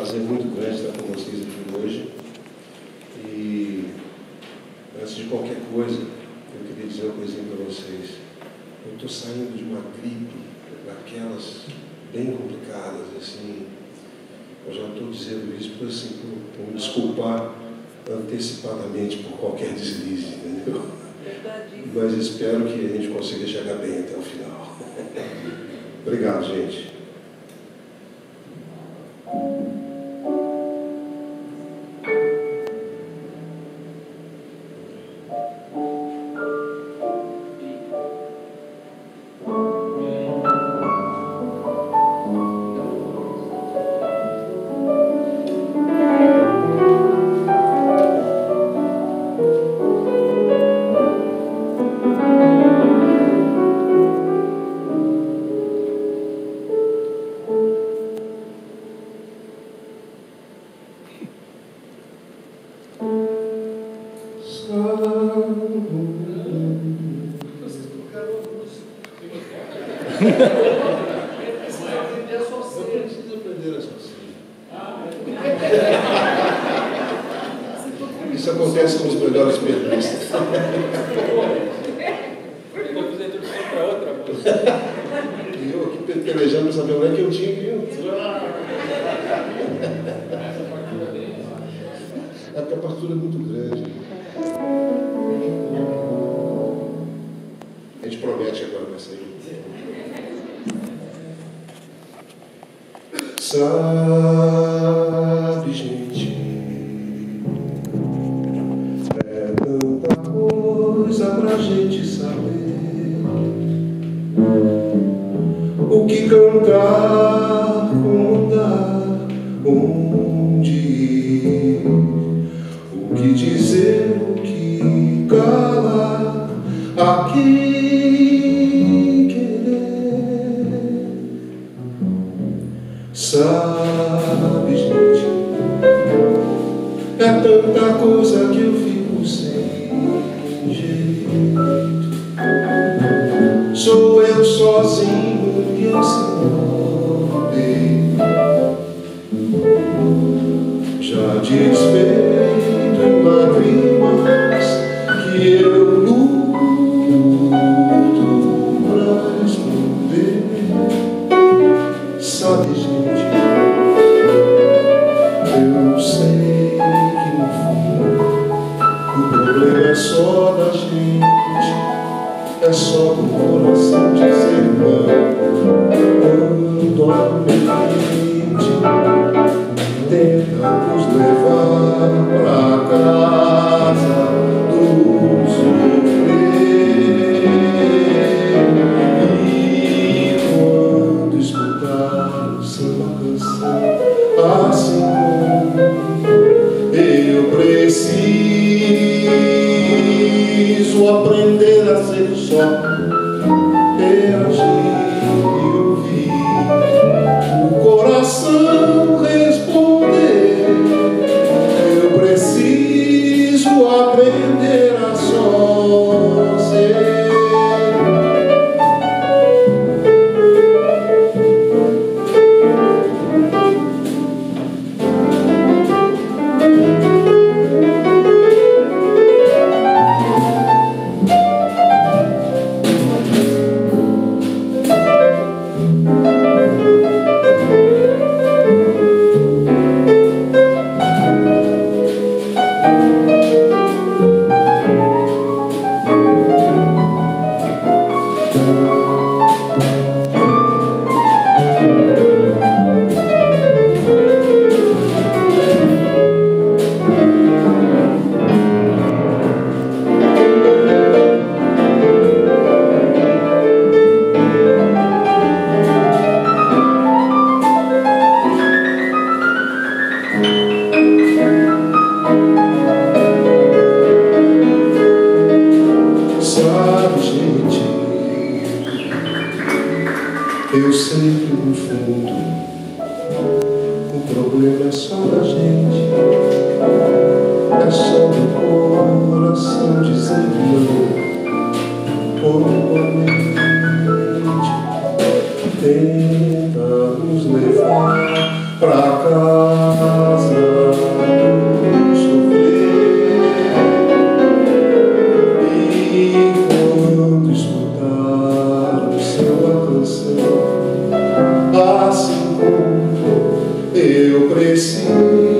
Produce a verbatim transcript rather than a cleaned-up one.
prazer muito grande estar com vocês aqui hoje. E antes de qualquer coisa, eu queria dizer uma coisinha para vocês. Eu estou saindo de uma gripe, daquelas bem complicadas, assim. Eu já estou dizendo isso para assim, por me desculpar antecipadamente por qualquer deslize, entendeu? Mas espero que a gente consiga chegar bem até o final. Obrigado, gente. Isso acontece com os melhores pianistas. E eu aqui pelejando para saber onde é que eu tinha que ir. É porque a partitura é muito grande. A gente promete que agora vai sair. Sabe, gente, é tanta coisa pra gente saber. O que cantar, contar, onde ir, o que dizer, o que calar, a quem querer. Sabe, gente, é tanta coisa que eu fico sem jeito. Sou eu sozinho e esse nome já desfeito em lágrimas que eu luto pra esconder. Sabe, gente, eu sei que no fundo o problema é só da gente, é só do coração dizer não. Quando a mente tenta nos levar pra casa do sofrer, e quando escutar o samba canção assim como eu preciso aprender a ser só, reagir e ouvir o coração responder. Eu preciso aprender a só ser. Eu sei que no fundo o problema é só da gente, é só do coração dizer não. Quando a mente tenta nos levar pra cá Assim como eu preciso.